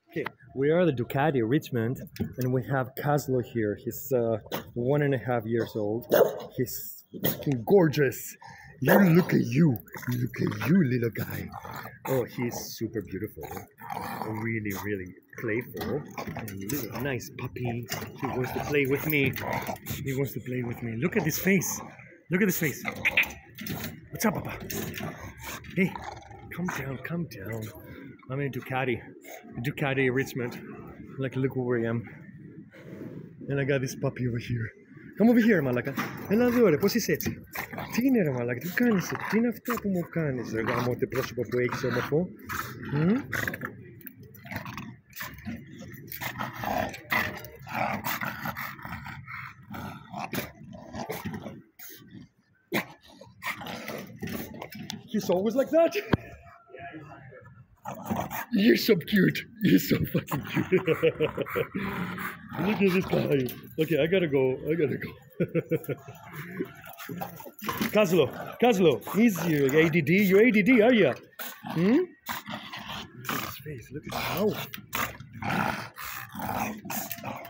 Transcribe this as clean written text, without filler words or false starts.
Okay, we are the Ducati Richmond, and we have Kaslo here. He's 1.5 years old. He's fucking gorgeous. You look at you. Look at you, little guy. Oh, he's super beautiful. Really, really playful. And he's a nice puppy. He wants to play with me. He wants to play with me. Look at this face. Look at this face. What's up, Papa? Hey, calm down, calm down. I'm in Ducati Richmond. Like, look where I am. And I got this puppy over here. Come over here, Malaka. And I'll do it. Pussy sexy. Tina, Malaka. You can't sit. Tina, stop mo can. Is there a more proszę popłynąć so much more? He's always like that. You're so cute. You're so fucking cute. Look at this guy. Okay, I gotta go. Kaslo, easy. ADD. You're ADD, are you? Look at his face. Look at his mouth.